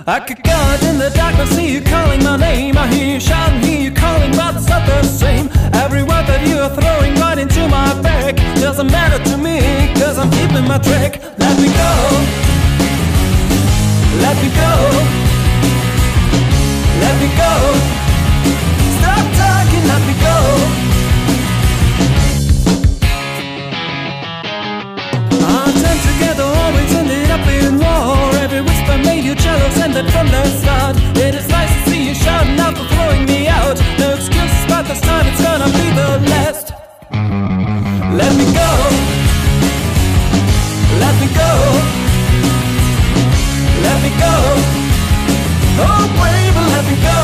I could go out in the dark, I see you calling my name. I hear you shouting, hear you calling, but it's not the same. Every word that you are throwing right into my back doesn't matter to me, cause I'm keeping my track. Let me go, let me go, let me go. Stop talking, let me go. Our time together always ended up in war. Every whisper made you jealous, and that from the start. It is nice to see you shouting out for throwing me out. No excuses, but this time it's gonna be the last. Let me go, let me go, let me go. Oh baby, let me go.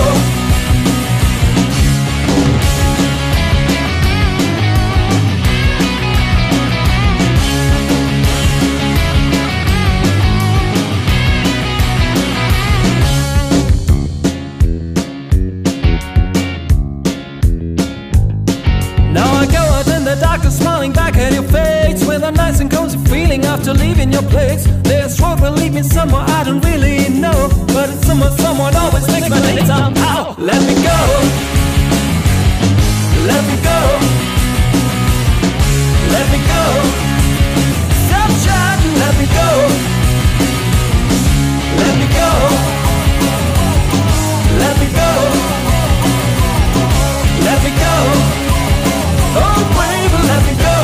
Darkness smiling back at your face with a nice and cozy feeling after leaving your place. This road will lead me somewhere I don't really know, but it's somewhere someone always takes my name somehow. Let me go, let me go, let me go. Stop shouting, let me go, let me go, let me go, let me go. Oh baby, let me go.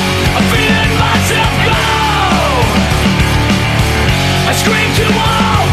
I scream to all